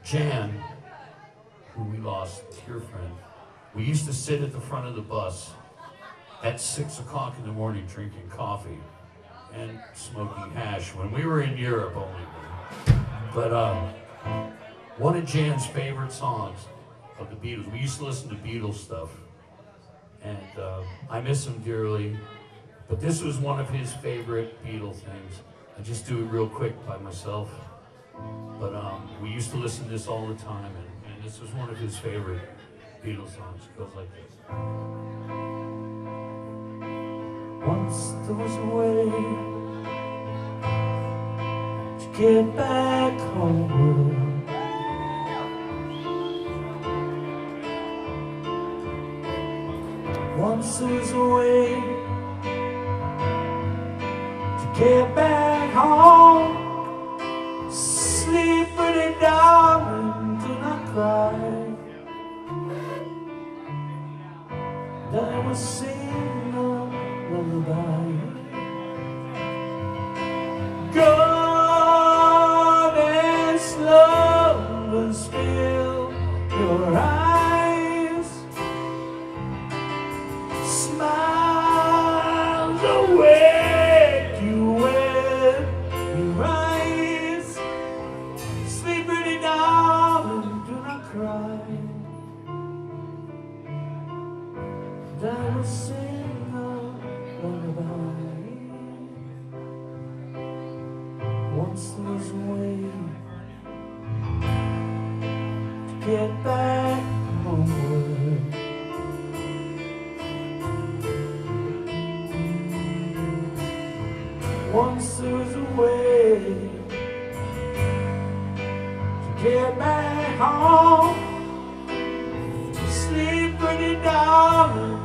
Jan, who we lost, dear friend, we used to sit at the front of the bus at 6 o'clock in the morning drinking coffee and smoking hash when we were in Europe only. But one of Jan's favorite songs of the Beatles, we used to listen to Beatles stuff, and I miss him dearly, but this was one of his favorite Beatles things. I just do it real quick by myself, but we used to listen to this all the time, and this was one of his favorite Beatles songs. It goes like this. Once there was a way to get back home. Once there was a way to get back home. Sleep pretty darling, do not cry. I was singing a lullaby. God and slumbers fill your eyes. Smile the way you wear your eyes. Sleep pretty darling, do not cry. I will sing a lullaby. Once there was a way to get back homeward. Once there was a way to get back home. Sleep pretty darling,